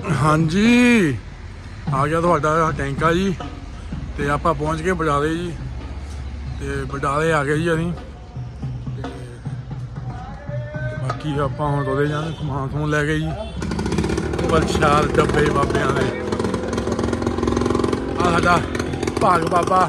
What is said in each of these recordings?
हाँ जी आ गया तो टैंका जी। तो आप पहुँच गए बटाले जी। तो बटाले आ गए जी अभी। बाकी आप हम तुरे जाने समान समून लैके जी प्रशाद डब्बे बाबे के आ साडा भाग बाबा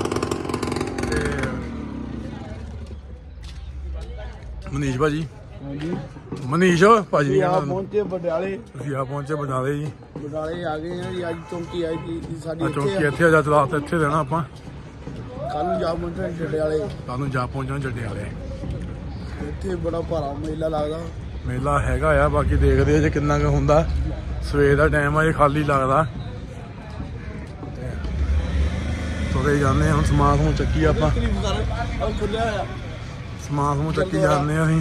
मनीष भाजी मनीष भाजी पहुंचे बटाले जी। बटाले आ गए हैं अज चौंकी आई थी साडी चौंकी इत्थे जा रात इत्थे रहना आपां। कल जा पहुंचना जड्डेआले कल जा पहुंचना जड्डेआले। इत्थे बड़ा भारा मेला लगदा। मेला हैगा आ बाकी देखदे जे किन्ना क हुंदा। सवेर दा टाइम आ खाली लगदा। तुरे जाने हुण समान समून चक्की आपां समान समून चक्की जाने असीं।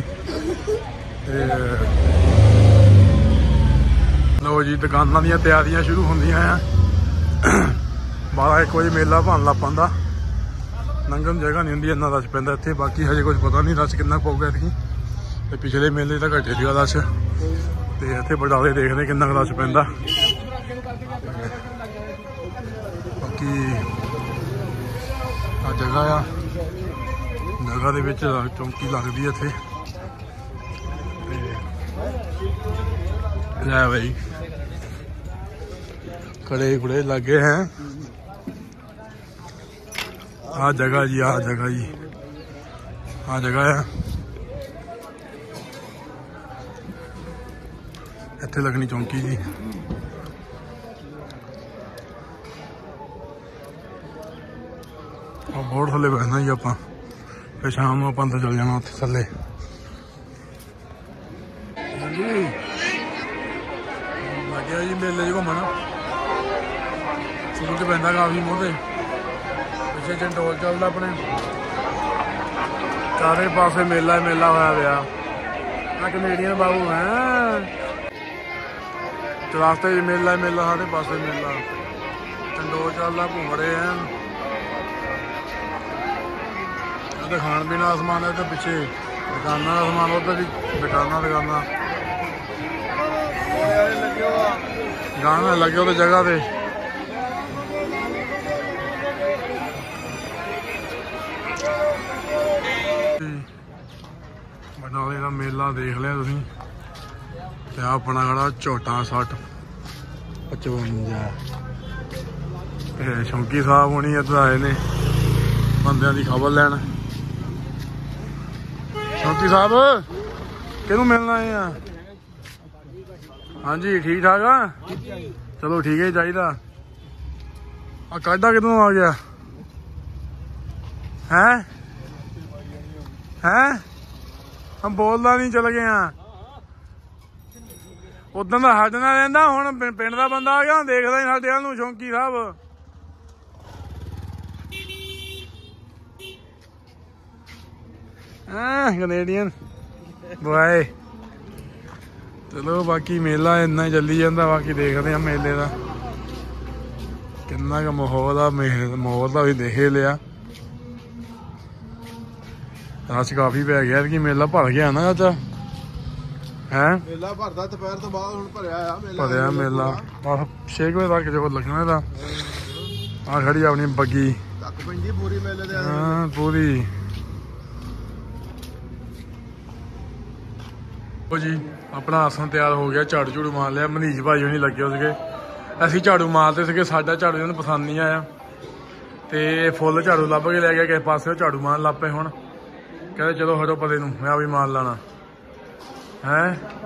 लो जी दुकानां दीयां तैयारियां शुरू होंदियां आ। 12-1 बजे मेला भन लग पैंदा। लंघन जगह नहीं होंदी इन्ना रश पैंदा इत्थे। बाकी हजे कुछ पता नहीं रश किन्ना पऊगा इतनी। ते पिछले मेले तो घटे सीगा रश। ते इत्थे बटाले देखदे किन्ना रश पैंदा। बाकी आ जगह आ जगह दे विच चौंकी लगदी इत्थे। लै भाई कड़े कुड़े लगे हैं। आ जगह जी आ जगह जी आ जगह है। इत्थे लगनी चौंकी जी। बोर्ड थले बैठना जी आप। फिर शाम को अपन चल जाना उत्थे थले। लगे जी मेले च घूमन। सूरज पैंदा काफी मूँह ते। पिछे चंडोल चलता अपने चारे पासे मेला मेला होया पिया। कनेडियन बाबू है चौरास्ते मेला मेला सारे पासे मेला। चंडोल चलता घूम रहे हैं। खाण पीने का समान है तो पिछे दुकाना का समान उधर भी दुकाना गाना लगे उस जगह पे। बटाले का मेला देख लिया तुसीं। ते अपना खड़ा झोटा 60-55। शौकी साहब होनी इधर आए ने बंदियां की खबर लैन। शौकी साहब किनू मिलना है? हाँ जी ठीक ठाक आ। चलो ठीक है चाहिए। आ काढ़ा कितों आ गया है? हम बोलदा नहीं चल गए हाँ। उदन का साढ़े नाल रहिंदा हुण पिंड दा बंदा आ गया देखदा ही साडे वल नूं। शौकी साहब कनेडियन बॉय। चलो बाकी मेला इन्ना ही चली जाता। बाकी देखते हैं मेले का किन्ना का माहौल आ। माहौल का भी देख लिया। रश काफी पै गया कि मेला भर गया ना चाचा है। मेला भरदा दोपहर तो बाद हुण भरिया मेला 6 बजे तक जो लगना था। आ खड़ी अपनी बग्गी पूरी मेले दे। हाँ पूरी जी। अपना आसन तैयार हो गया। झाड़ू झूड़ू मार लिया। मनीष भाई नहीं लगे उसके। असी झाड़ू मारते थे। साडा झाड़ू उन्हें पसंद नहीं आया। तो फुल झाड़ू लभ के लै गया किस पास झाड़ू मार लग पे। हुण कहते चलो हटो पते नूं मैं भी मार लाना है।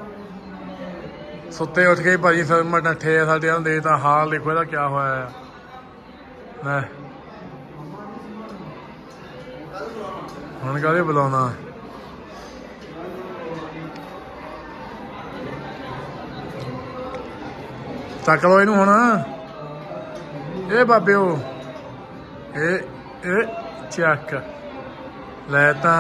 सुते उठ के भाजी नठे साडे वल देखता हाल देखो इहदा क्या होया है। हुण काहदे बुलाउणा। चक लो इनू हुण। ए बाबे ए चक लै तां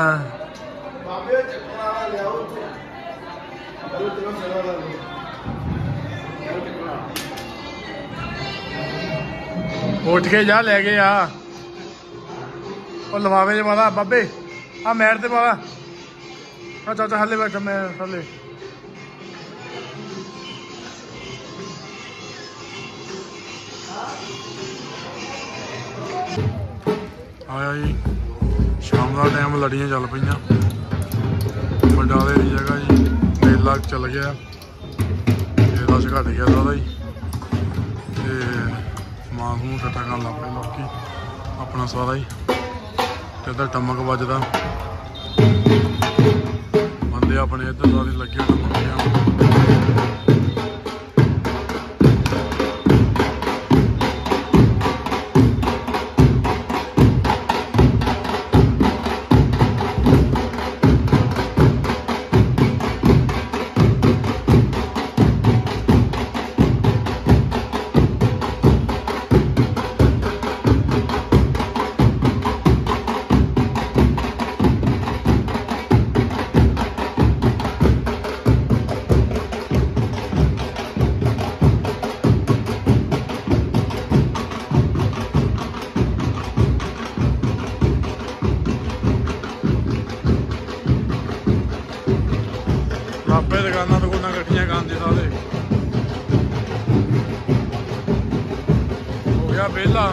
उठ के जा लै गए आ। लफाफे च पाला बाबे आ मैट ते पाला। चाचा थल्ले बैठा मैं थल्ले। ਆਇਆ ਜੀ ਸ਼ਾਮ ਦਾ ਟਾਈਮ, ਲੜੀਆਂ ਚੱਲ ਪਈਆਂ ਬਡਾਲੇ ਦੀ ਜਗ੍ਹਾ ਜੀ। ਮੇਲਾ ਚੱਲ ਗਿਆ ਤੇ ਰਸ਼ ਘੱਟ ਗਿਆ ਸਾਰਾ ਜੀ, ਤੇ ਸਮਾਨ ਸਮੂਨ ਇਕੱਠਾ ਕਰਨ ਲੱਗ ਪਏ ਲੋਕੀ ਆਪਣਾ ਸਾਰਾ ਹੀ। ਤੇ ਇੱਧਰ ਟਮਕ ਵੱਜਦਾ, ਬੰਦੇ ਆਪਣੇ ਇੱਧਰ ਸਾਰੇ ਲੱਗੇ ਟਮਕੀਆਂ। ਆਪੇ ਦੁਕਾਨਾਂ ਦੁਕਾਨਾਂ ਇਕੱਠੀਆਂ ਕਰਦੇ ਸਾਰੇ। ਹੋ ਗਿਆ ਵਿਹਲਾ।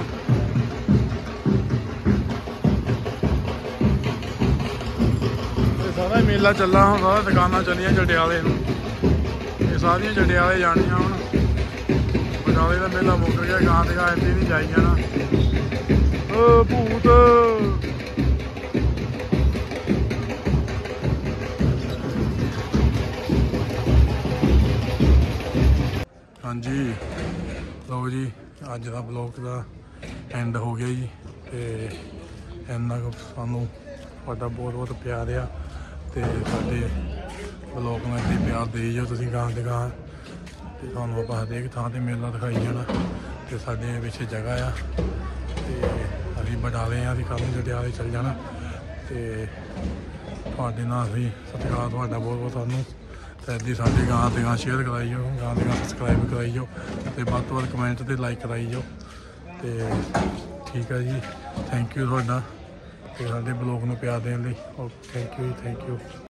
ਇਹ ਸਾਰਾ ਹੀ ਮੇਲਾ ਚੱਲਾ ਹੁਣ, ਸਾਰਾ ਦੁਕਾਨਾਂ ਚੱਲੀਆਂ ਜੰਡਿਆਲੇ ਨੂੰ। ਇਹ ਸਾਰੀਆਂ ਜੰਡਿਆਲੇ ਜਾਣੀਆਂ ਹੁਣ। ਬਡਾਲੇ ਦਾ ਮੇਲਾ ਮੁੱਕ ਗਿਆ, ਗਾਂ ਤੇ ਗਾਂ ਇੱਥੇ ਨਹੀਂ ਜਾਈ ਜਾਣਾ। ਓ ਭੂਤ ਹਾਂਜੀ। ਲਓ ਜੀ ਅੱਜ ਦਾ ਬਲੌਗ ਦਾ ਐਂਡ ਹੋ ਗਿਆ ਜੀ, ਤੇ ਇੰਨਾ ਕੁ ਸਾਨੂੰ ਤੁਹਾਡਾ ਬਹੁਤ ਬਹੁਤ ਪਿਆਰ ਆ, ਤੇ ਸਾਡੇ ਬਲੌਗ ਨੂੰ ਇੱਥੇ ਪਿਆਰ ਦੇਈ ਜਾਓ ਤੁਸੀਂ ਗਾਂ ਤੇ ਗਾਂ। ਤੇ ਤੁਹਾਨੂੰ ਆਪਾਂ ਹਰੇਕ ਥਾਂ ਤੇ ਮੇਲਾ ਦਿਖਾਈ ਜਾਣਾ, ਤੇ ਸਾਡੇ ਪਿੱਛੇ ਜਗ੍ਹਾ ਆ, ਤੇ ਅਸੀਂ ਬਡਾਲੇ ਆ, ਅਸੀਂ ਕੱਲ੍ਹ ਨੂੰ ਜੰਡਿਆਲੇ ਚੱਲ ਜਾਣਾ। ਤੇ ਤੁਹਾਡੇ ਨਾਲ ਅਸੀਂ ਸਤਿਕਾਰ ਤੁਹਾਡਾ ਬਹੁਤ ਬਹੁਤ ਸਾਨੂੰ। ਤੇ ਇੱਦਾਂ ਸਾਡੇ ਗਾਂ ਤੇ ਗਾਂ ਸ਼ੇਅਰ ਕਰਾਈ ਜਾਓ, ਗਾਂ ਤੇ ਗਾਂ ਸਬਸਕ੍ਰਾਈਬ ਕਰਾਈ ਜਾਓ, ਤੇ ਵੱਧ ਤੋਂ ਵੱਧ ਕਮੈਂਟ ਤੇ ਲਾਈਕ ਕਰਾਈ ਜਾਓ। ਤੇ ਠੀਕ ਆ ਜੀ, ਥੈਂਕ ਯੂ ਤੁਹਾਡਾ, ਤੇ ਸਾਡੇ ਬਲੌਗ ਨੂੰ ਪਿਆਰ ਦੇਣ ਲਈ। ਓਕੇ, ਥੈਂਕ ਯੂ ਜੀ, ਥੈਂਕ ਯੂ।